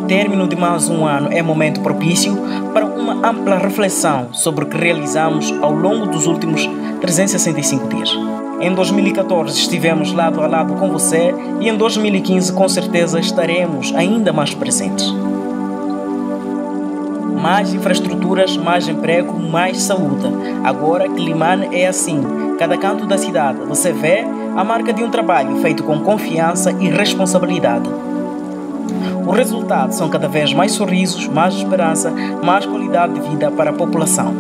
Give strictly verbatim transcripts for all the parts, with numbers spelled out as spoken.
término de mais um ano é momento propício para uma ampla reflexão sobre o que realizamos ao longo dos últimos trezentos e sessenta e cinco dias. Em dois mil e catorze estivemos lado a lado com você e em dois mil e quinze com certeza estaremos ainda mais presentes. Mais infraestruturas, mais emprego, mais saúde. Agora, Quilimane é assim. Cada canto da cidade você vê a marca de um trabalho feito com confiança e responsabilidade. Os resultados são cada vez mais sorrisos, mais esperança, mais qualidade de vida para a população.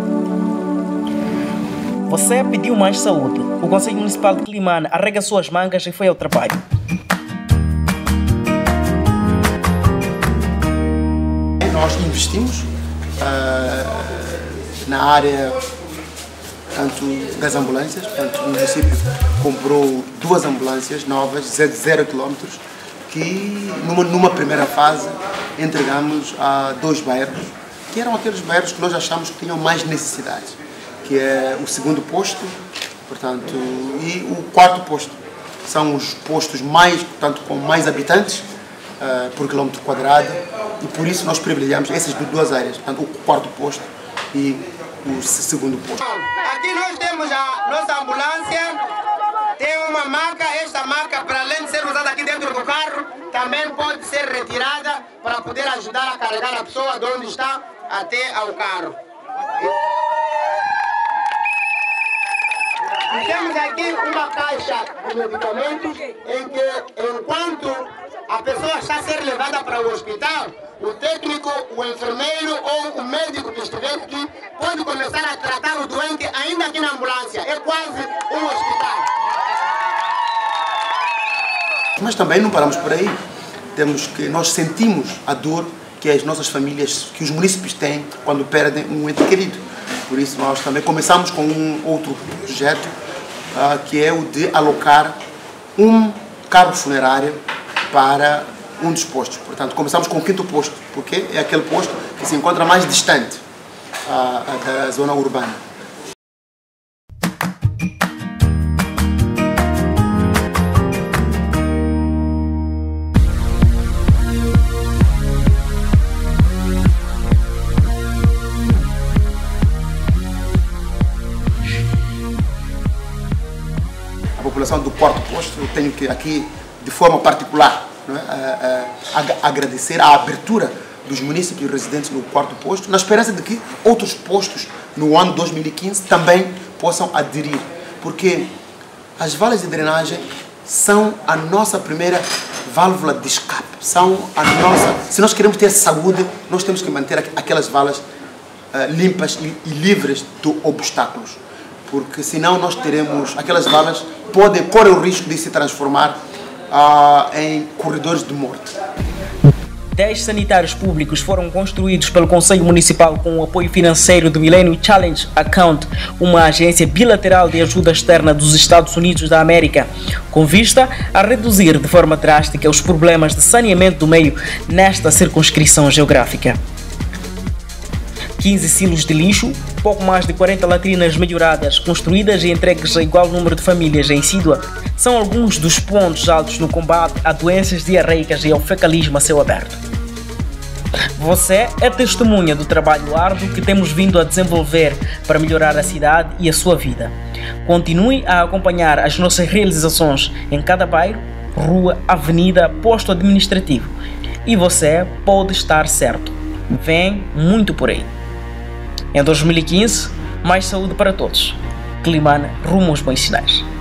Você pediu mais saúde. O Conselho Municipal de Quilimane arregaçou as mangas e foi ao trabalho. Nós investimos uh, na área tanto das ambulâncias, portanto, o município comprou duas ambulâncias novas, de zero quilômetros, que numa, numa primeira fase entregamos a dois bairros, que eram aqueles bairros que nós achamos que tinham mais necessidades, que é o segundo posto, portanto, e o quarto posto. São os postos mais, portanto, com mais habitantes uh, por quilômetro quadrado, e por isso nós privilegiamos essas duas áreas, portanto, o quarto posto e o segundo posto. Aqui nós temos a nossa ambulância, tem uma maca, esta maca, para além de ser usada aqui dentro do carro, também pode ser retirada para poder ajudar a carregar a pessoa de onde está até ao carro. E temos aqui uma caixa de medicamentos em que, enquanto a pessoa está a ser levada para o hospital, o técnico, o enfermeiro ou o médico que estiver aqui pode começar a tratar o doente ainda aqui na ambulância. É quase um hospital. Mas também não paramos por aí. Temos que, nós sentimos a dor que as nossas famílias, que os munícipes têm quando perdem um ente querido. Por isso nós também começamos com um outro projeto, uh, que é o de alocar um carro funerário para um dos postos. Portanto, começamos com o quinto posto, porque é aquele posto que se encontra mais distante uh, da zona urbana. A população do quarto posto, eu tenho que aqui, de forma particular, não é, a, a, a agradecer a abertura dos munícipes residentes no quarto posto, na esperança de que outros postos no ano dois mil e quinze também possam aderir, porque as valas de drenagem são a nossa primeira válvula de escape, são a nossa, se nós queremos ter saúde, nós temos que manter aquelas valas uh, limpas e, e livres de obstáculos, porque senão nós teremos, aquelas valas podem correr o risco de se transformar Uh, em corredores de morte. Dez sanitários públicos foram construídos pelo Conselho Municipal com o apoio financeiro do Millennium Challenge Account, uma agência bilateral de ajuda externa dos Estados Unidos da América, com vista a reduzir de forma drástica os problemas de saneamento do meio nesta circunscrição geográfica. quinze silos de lixo, pouco mais de quarenta latrinas melhoradas, construídas e entregues a igual número de famílias em Sídua, são alguns dos pontos altos no combate a doenças diarreicas e ao fecalismo a céu aberto. Você é testemunha do trabalho árduo que temos vindo a desenvolver para melhorar a cidade e a sua vida. Continue a acompanhar as nossas realizações em cada bairro, rua, avenida, posto administrativo. E você pode estar certo. Vem muito por aí. Em dois mil e quinze, mais saúde para todos. Quilimane rumo aos bons sinais.